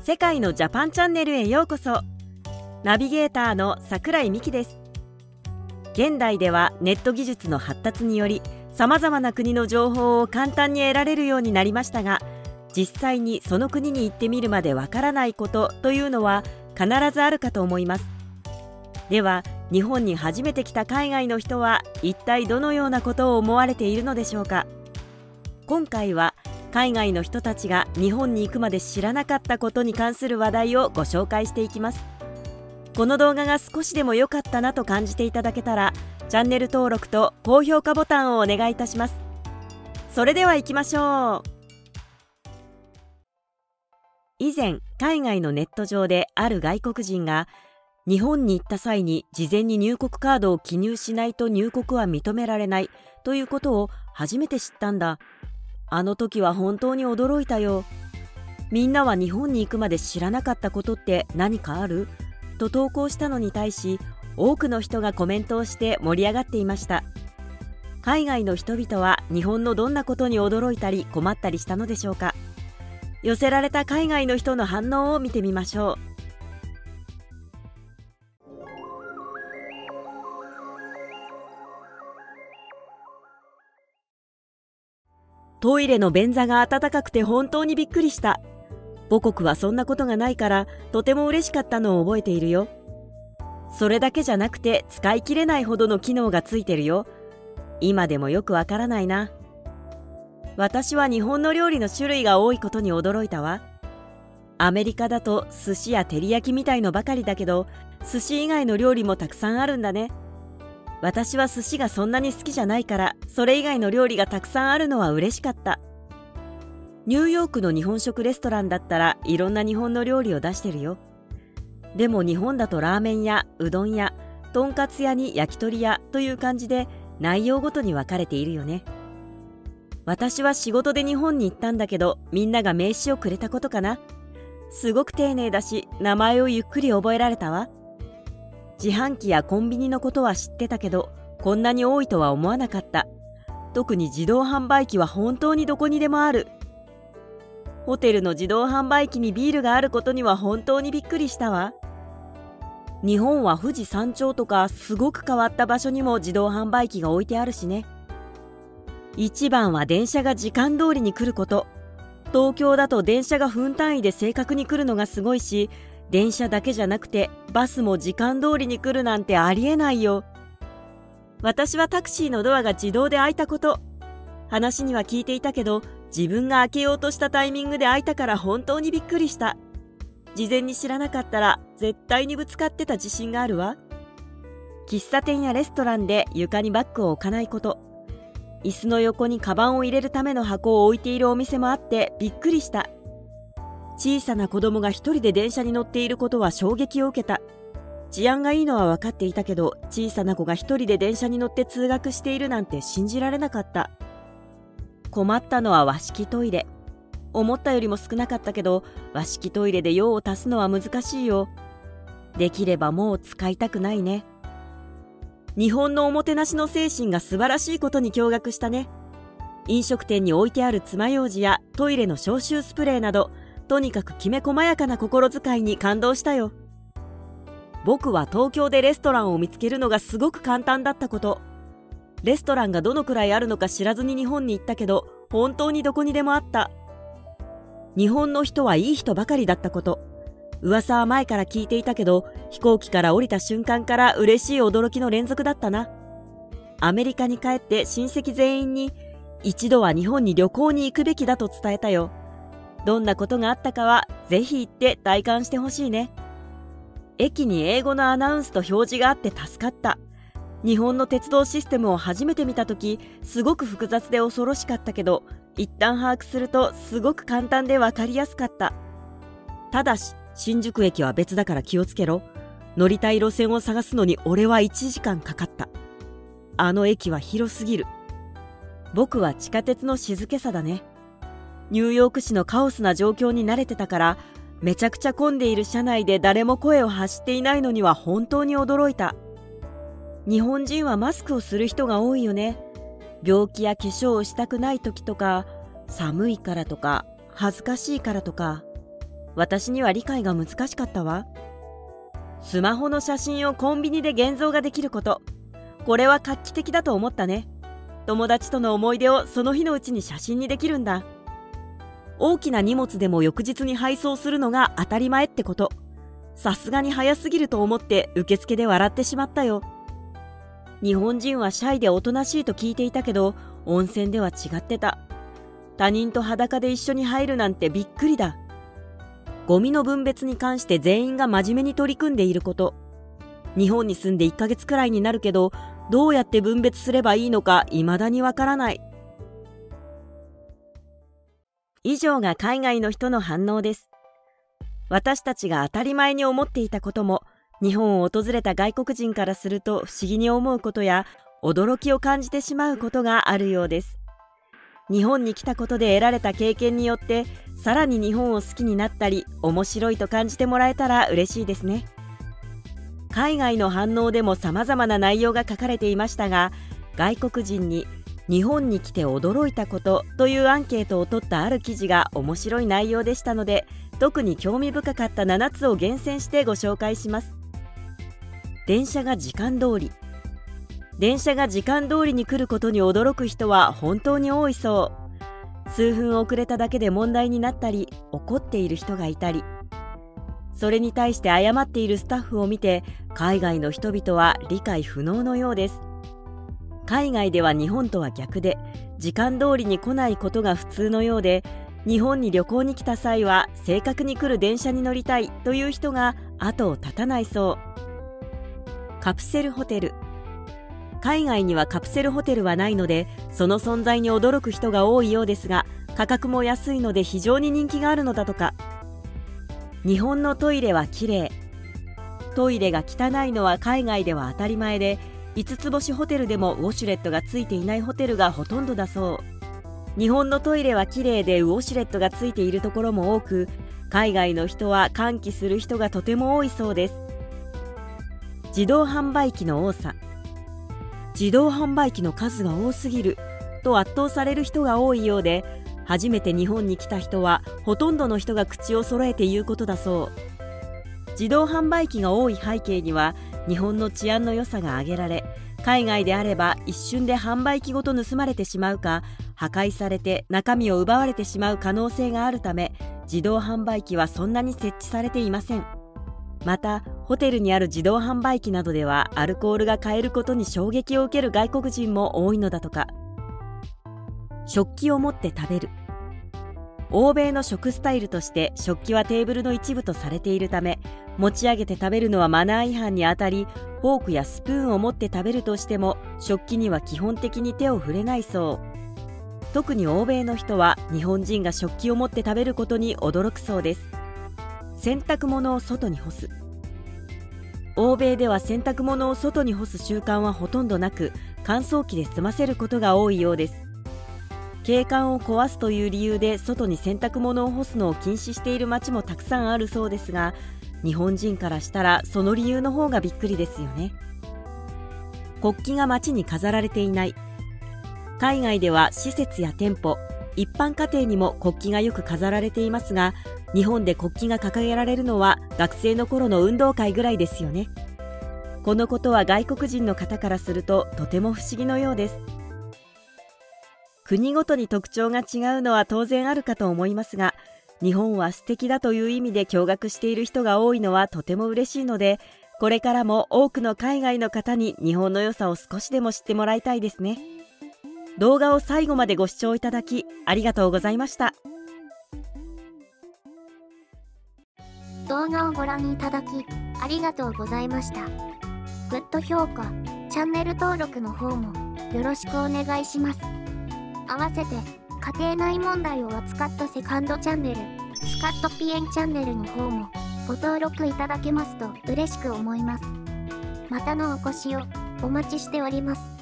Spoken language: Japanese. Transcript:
世界のジャパンチャンネルへようこそ。ナビゲーターの桜井美希です。現代ではネット技術の発達によりさまざまな国の情報を簡単に得られるようになりましたが、実際にその国に行ってみるまでわからないことというのは必ずあるかと思います。では日本に初めて来た海外の人は一体どのようなことを思われているのでしょうか。今回は海外の人たちが日本に行くまで知らなかったことに関する話題をご紹介していきます。この動画が少しでも良かったなと感じていただけたらチャンネル登録と高評価ボタンをお願いいたします。それでは行きましょう。以前海外のネット上である外国人が日本に行った際に事前に入国カードを記入しないと入国は認められないということを初めて知ったんだ。あの時は本当に驚いたよ。みんなは日本に行くまで知らなかったことって何かある？と投稿したのに対し多くの人がコメントをして盛り上がっていました。海外の人々は日本のどんなことに驚いたり困ったりしたのでしょうか。寄せられた海外の人の反応を見てみましょう。トイレの便座が温かくて本当にびっくりした。母国はそんなことがないからとても嬉しかったのを覚えているよ。それだけじゃなくて使い切れないほどの機能がついてるよ。今でもよくわからないな。私は日本の料理の種類が多いことに驚いたわ。アメリカだと寿司や照り焼きみたいのばかりだけど、寿司以外の料理もたくさんあるんだね。私は寿司がそんなに好きじゃないから、それ以外の料理がたくさんあるのは嬉しかった。ニューヨークの日本食レストランだったらいろんな日本の料理を出してるよ。でも日本だとラーメン屋、うどん屋、とんかつ屋に焼き鳥屋という感じで内容ごとに分かれているよね。私は仕事で日本に行ったんだけど、みんなが名刺をくれたことかな。すごく丁寧だし、名前をゆっくり覚えられたわ。自販機やコンビニのことは知ってたけど、こんなに多いとは思わなかった。特に自動販売機は本当にどこにでもある。ホテルの自動販売機にビールがあることには本当にびっくりしたわ。日本は富士山頂とかすごく変わった場所にも自動販売機が置いてあるしね。一番は電車が時間通りに来ること。東京だと電車が分単位で正確に来るのがすごいし、電車だけじゃなくてバスも時間通りに来るなんてありえないよ。私はタクシーのドアが自動で開いたこと。話には聞いていたけど、自分が開けようとしたタイミングで開いたから本当にびっくりした。事前に知らなかったら絶対にぶつかってた自信があるわ。喫茶店やレストランで床にバッグを置かないこと。椅子の横にカバンを入れるための箱を置いているお店もあってびっくりした。小さな子供が一人で電車に乗っていることは衝撃を受けた。治安がいいのは分かっていたけど、小さな子が一人で電車に乗って通学しているなんて信じられなかった。困ったのは和式トイレ。思ったよりも少なかったけど、和式トイレで用を足すのは難しいよ。できればもう使いたくないね。日本のおもてなしの精神が素晴らしいことに驚愕したね。飲食店に置いてある爪楊枝やトイレの消臭スプレーなど、とにかくきめ細やかな心遣いに感動したよ。僕は東京でレストランを見つけるのがすごく簡単だったこと。レストランがどのくらいあるのか知らずに日本に行ったけど、本当にどこにでもあった。日本の人はいい人ばかりだったこと。噂は前から聞いていたけど、飛行機から降りた瞬間から嬉しい驚きの連続だったな。アメリカに帰って親戚全員に、一度は日本に旅行に行くべきだと伝えたよ。どんなことがあったかはぜひ行って体感してほしいね。駅に英語のアナウンスと表示があって助かった。日本の鉄道システムを初めて見たとき、すごく複雑で恐ろしかったけど、一旦把握するとすごく簡単でわかりやすかった。ただし、新宿駅は別だから気をつけろ。乗りたい路線を探すのに俺は1時間かかった。あの駅は広すぎる。僕は地下鉄の静けさだね。ニューヨーク市のカオスな状況に慣れてたから、めちゃくちゃ混んでいる車内で誰も声を発していないのには本当に驚いた。日本人はマスクをする人が多いよね。病気や化粧をしたくない時とか、寒いからとか、恥ずかしいからとか。 私には理解が難しかったわ。スマホの写真をコンビニで現像ができること。これは画期的だと思ったね。友達との思い出をその日のうちに写真にできるんだ。大きな荷物でも翌日に配送するのが当たり前ってこと。さすがに早すぎると思って受付で笑ってしまったよ。日本人はシャイでおとなしいと聞いていたけど、温泉では違ってた。他人と裸で一緒に入るなんてびっくりだ。ゴミの分別に関して全員が真面目に取り組んでいること。日本に住んで1ヶ月くらいになるけど、どうやって分別すればいいのか未だにわからない。以上が海外の人の反応です。私たちが当たり前に思っていたことも、日本を訪れた外国人からすると不思議に思うことや、驚きを感じてしまうことがあるようです。日本に来たことで得られた経験によって、さらに日本を好きになったり、面白いと感じてもらえたら嬉しいですね。海外の反応でも様々な内容が書かれていましたが、外国人に日本に来て驚いたことというアンケートを取ったある記事が面白い内容でしたので、特に興味深かった7つを厳選してご紹介します。電車が時間通り。電車が時間通りに来ることに驚く人は本当に多いそう。数分遅れただけで問題になったり、怒っている人がいたり。それに対して謝っているスタッフを見て、海外の人々は理解不能のようです。海外では日本とは逆で、時間通りに来ないことが普通のようで、日本に旅行に来た際は正確に来る電車に乗りたいという人が後を絶たないそう。カプセルホテル。海外にはカプセルホテルはないので、その存在に驚く人が多いようですが、価格も安いので非常に人気があるのだとか。日本のトイレはきれい。トイレが汚いのは海外では当たり前で、5つ星ホテルでもウォシュレットがついていないホテルがほとんどだそう。日本のトイレはきれいでウォシュレットがついているところも多く、海外の人は歓喜する人がとても多いそうです。自動販売機の多さ。自動販売機の数が多すぎると圧倒される人が多いようで、初めて日本に来た人はほとんどの人が口を揃えて言うことだそう。自動販売機が多い背景には、日本の治安の良さが挙げられ、海外であれば一瞬で販売機ごと盗まれてしまうか、破壊されて中身を奪われてしまう可能性があるため、自動販売機はそんなに設置されていません。また、ホテルにある自動販売機などではアルコールが買えることに衝撃を受ける外国人も多いのだとか。食器を持って食べる。欧米の食スタイルとして食器はテーブルの一部とされているため、持ち上げて食べるのはマナー違反にあたり、フォークやスプーンを持って食べるとしても食器には基本的に手を触れないそう。特に欧米の人は日本人が食器を持って食べることに驚くそうです。洗濯物を外に干す。欧米では洗濯物を外に干す習慣はほとんどなく、乾燥機で済ませることが多いようです。景観を壊すという理由で外に洗濯物を干すのを禁止している町もたくさんあるそうですが、日本人からしたらその理由の方がびっくりですよね。国旗が街に飾られていない。海外では施設や店舗、一般家庭にも国旗がよく飾られていますが、日本で国旗が掲げられるのは学生の頃の運動会ぐらいですよね。このことは外国人の方からするととても不思議のようです。国ごとに特徴が違うのは当然あるかと思いますが、日本は素敵だという意味で驚愕している人が多いのはとても嬉しいので、これからも多くの海外の方に日本の良さを少しでも知ってもらいたいですね。動画を最後までご視聴いただきありがとうございました。 動画をご覧いただきありがとうございました。グッド評価、チャンネル登録の方もよろしくお願いします。合わせて家庭内問題を扱ったセカンドチャンネル、スカットピエンチャンネルの方もご登録いただけますと嬉しく思います。またのお越しをお待ちしております。